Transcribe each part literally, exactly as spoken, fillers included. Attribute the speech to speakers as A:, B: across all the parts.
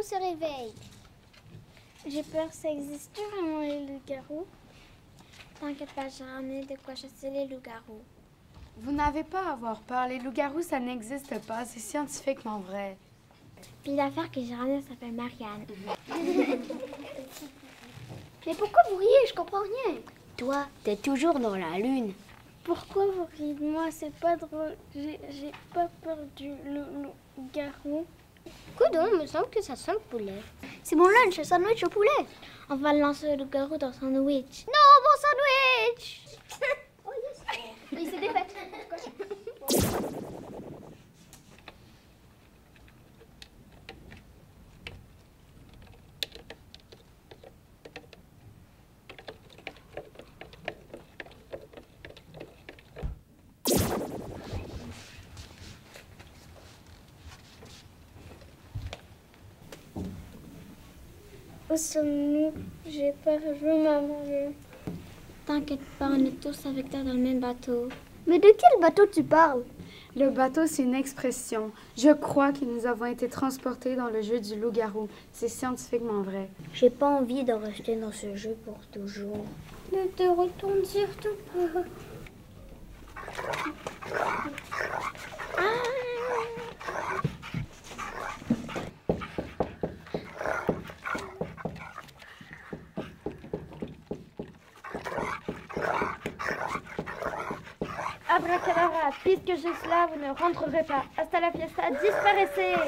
A: se réveille. J'ai peur, ça existe vraiment les loups-garous? T'inquiète pas, j'ai ramené de quoi chasser les loups-garous.
B: Vous n'avez pas à avoir peur. Les loups-garous, ça n'existe pas. C'est scientifiquement vrai.
A: Puis l'affaire que j'ai ramenée s'appelle Marianne. Mais pourquoi vous riez? Je comprends rien.
C: Toi, t'es toujours dans la lune.
A: Pourquoi vous riez de moi? C'est pas drôle. J'ai pas peur du loup-garou.
C: Coudon, il me semble que ça sent le poulet.
A: C'est mon lunch, un sandwich au poulet. On va lancer le loup-garou dans le sandwich.
C: Non, mon sandwich!
A: Oh yes! Il s'est défait. Où sommes-nous? J'ai peur, je veux maman. T'inquiète pas, on est tous avec toi dans le même bateau.
C: Mais de quel bateau tu parles?
B: Le bateau, c'est une expression. Je crois que nous avons été transportés dans le jeu du loup-garou. C'est scientifiquement vrai.
C: J'ai pas envie de rester dans ce jeu pour toujours.
A: Ne te retourne surtout pas. Ah.
D: Abracadabra, puisque je suis là, vous ne rentrerez pas. Hasta la fiesta, disparaissez!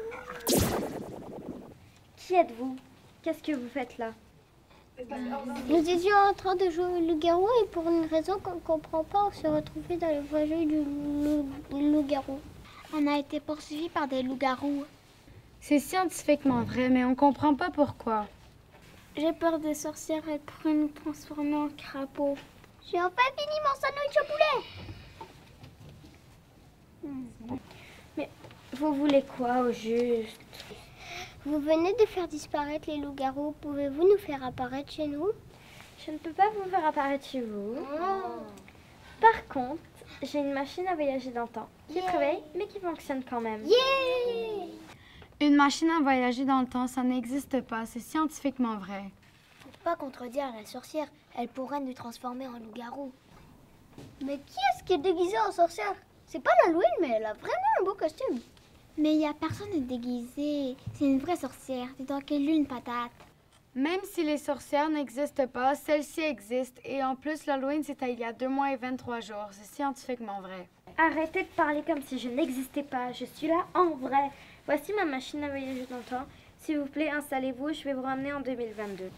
D: Qui êtes-vous? Qu'est-ce que vous faites là?
A: Nous étions en train de jouer au loup-garou et pour une raison qu'on ne comprend pas, on s'est retrouvés dans le vrai jeu du loup-garou. On a été poursuivis par des loups-garous.
B: C'est scientifiquement vrai, mais on comprend pas pourquoi.
A: J'ai peur des sorcières, elles pourraient nous transformer en crapaud.
C: J'ai enfin fini mon sandwich au poulet.
D: Mais vous voulez quoi au juste?
A: Vous venez de faire disparaître les loups-garous. Pouvez-vous nous faire apparaître chez nous?
D: Je ne peux pas vous faire apparaître chez vous. Oh. Par contre, j'ai une machine à voyager dans le temps qui yeah. travaille, mais qui fonctionne quand même.
A: Yeah!
B: Une machine à voyager dans le temps, ça n'existe pas. C'est scientifiquement vrai.
C: Faut pas contredire la sorcière. Elle pourrait nous transformer en loup-garou. Mais qui est-ce qui est déguisé en sorcière? C'est pas l'Halloween, mais elle a vraiment un beau costume.
A: Mais il y a personne de déguisé. C'est une vraie sorcière. T'es dans quelle lune, patate?
B: Même si les sorcières n'existent pas, celles-ci existent. Et en plus, l'Halloween, c'était il y a deux mois et vingt-trois jours. C'est scientifiquement vrai.
D: Arrêtez de parler comme si je n'existais pas. Je suis là en vrai. Voici ma machine à voyager dans le temps. S'il vous plaît, installez-vous. Je vais vous ramener en deux mille vingt-deux.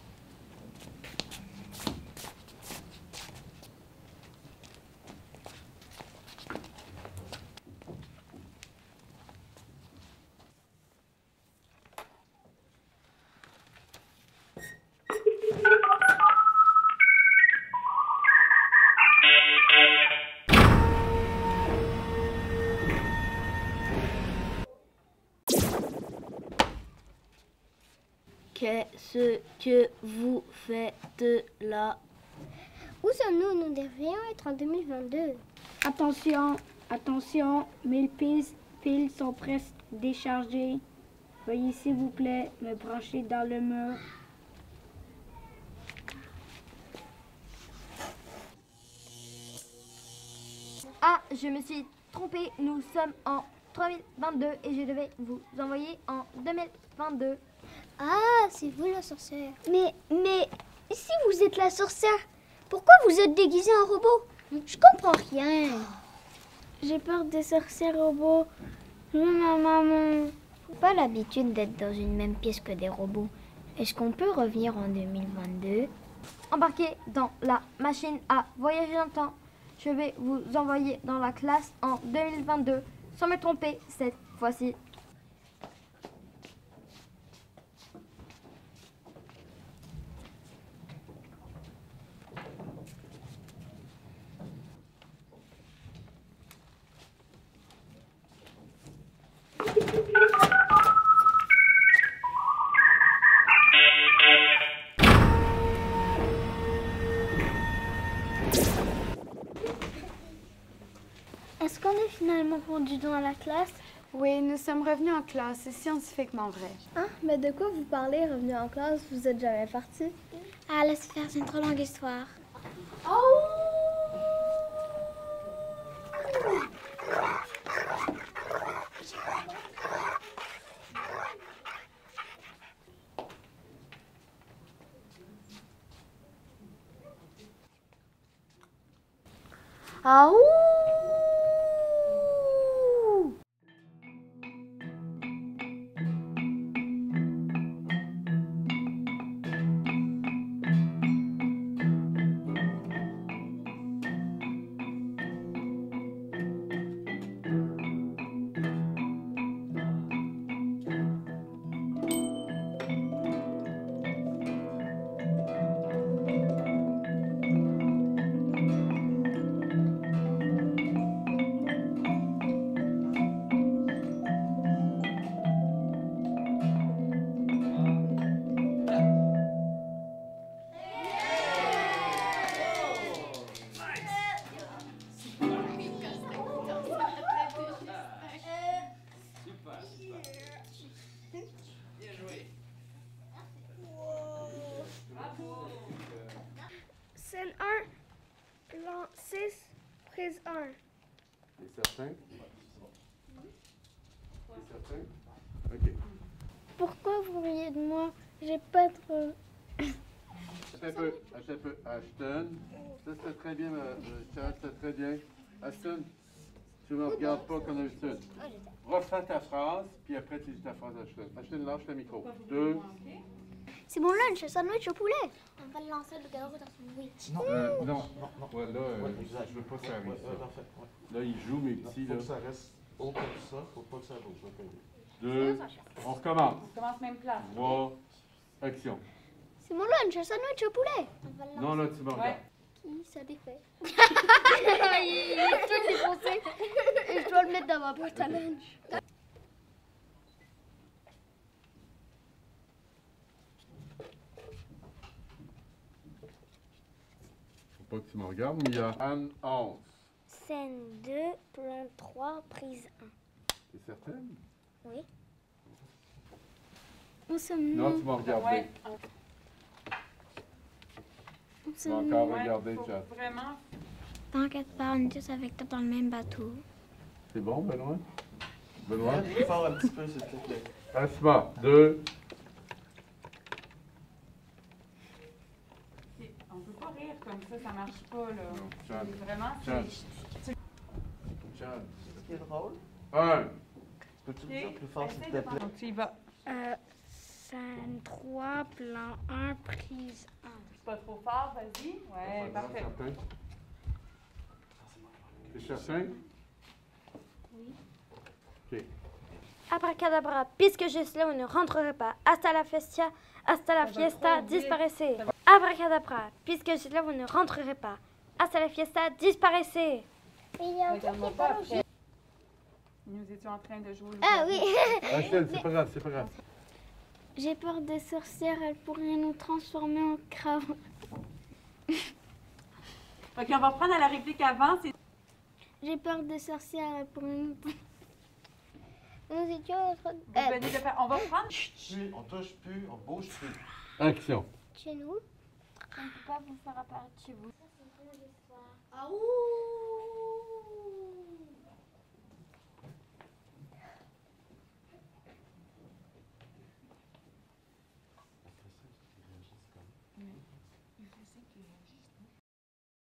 C: Qu'est-ce que vous faites là?
A: Où sommes-nous? Nous devrions être en deux mille vingt-deux.
E: Attention, attention, mes piles, piles sont presque déchargées. Veuillez s'il vous plaît me brancher dans le mur.
D: Ah, je me suis trompée. Nous sommes en trois mille vingt-deux et je devais vous envoyer en deux mille vingt-deux.
A: Ah, c'est vous la sorcière.
C: Mais, mais, si vous êtes la sorcière, pourquoi vous êtes déguisée en robot? Je comprends rien.
A: J'ai peur des sorcières robots. Je veux ma maman.
C: Pas l'habitude d'être dans une même pièce que des robots. Est-ce qu'on peut revenir en deux mille vingt-deux?
D: Embarquez dans la machine à voyager dans le temps. Je vais vous envoyer dans la classe en deux mille vingt-deux, sans me tromper cette fois-ci.
A: Est-ce qu'on est finalement rendu dans la classe?
B: Oui, nous sommes revenus en classe. C'est scientifiquement vrai.
F: Ah, mais de quoi vous parlez, revenu en classe? Vous êtes jamais parti?
A: Ah, laisse faire, c'est une trop longue histoire.
B: Ah ouh!
F: Scène un, plan six, prise un.
G: T'es certain? T'es certain? OK.
A: Pourquoi vous riez de moi? J'ai pas trop...
G: Attends un peu, attends un peu. Ashton, ça c'était très bien, euh, Charles, c'était très bien. Ashton, tu me regardes pas comme d'habitude. Refais ta phrase, puis après tu dis ta phrase à Ashton. Ashton, lâche le micro. Deux.
C: C'est mon lunch, sandwich au poulet. On va le lancer le loup-garou dans son sandwich.
G: Non, euh, non, non, non. Ouais, là, euh, je veux pas que ça arrive. Ça. Là, il joue, mes petits.
H: Faut
G: là.
H: que ça reste haut comme ça, faut pas que ça bouge. Okay.
G: Deux. On recommence.
I: On commence même place.
G: Trois. Action.
C: C'est mon lunch, un sandwich au poulet. On va le lancer.
G: Non, là, tu me regardes.
C: Qui ça défait?
A: Il est tout défoncé. Et je dois le mettre dans ma boîte à lunch.
G: Faut pas que tu me regardes, Mia. Anne onze.
C: Scène deux, plan trois, prise un.
G: T'es certaine?
C: Oui.
A: Où sommes-nous?
G: Non, tu m'as regardé.
I: Ouais.
A: Où
G: Tu m'as
A: sommes-nous?
G: encore
I: Ouais,
G: regardé,
I: faut
G: Chat.
I: Vraiment.
A: T'inquiète pas, on est tous avec toi dans le même bateau.
G: C'est bon, Benoît? Benoît?
H: Ouais, plus fort un petit peu, s'il te plaît.
G: Asma, deux.
I: C'est- On peut pas rire comme ça, ça marche pas, là.
G: Non, Chad.
I: C'est Vraiment,
G: Chad.
I: c'est...
G: Chad.
H: Ce qui est drôle,
G: Un.
H: peux-tu le
I: Ok,
H: dire plus fort, s'il
I: essaie
H: te
I: de
H: plaît?
I: Donc, tu y vas.
E: Euh, scène trois, plan un, prise un.
I: C'est pas trop fort, vas-y. Ouais, parfait.
G: Certain? T'es certain?
D: Oui.
G: OK.
D: Abracadabra, puisque je suis là, vous ne rentrerez pas. Hasta la fiesta, hasta la
I: Ça va
D: fiesta,
I: trop vite.
D: disparaissez.
I: Ça va-
D: Abracadabra, puisque je suis là, vous ne rentrerez pas. Hasta la fiesta, disparaissez.
A: Mais il y a un truc qui
I: Regarde-moi
A: est
I: pas
A: pas
I: après. Nous étions en train de jouer au
C: Ah
I: loup-garou.
C: oui.
G: Rachel, c'est pas grave, c'est pas grave.
A: J'ai peur des sorcières, elles pourraient nous transformer en crabe.
I: OK, on va reprendre à la réplique avant. C'est...
A: J'ai peur des sorcières, elles pourraient nous... Nous étions en train de...
I: Vous venez de faire... On va prendre...
H: Plus, on touche plus, on bouge plus.
G: Action.
A: Chez nous.
D: On ne peut pas vous faire apparaître chez vous.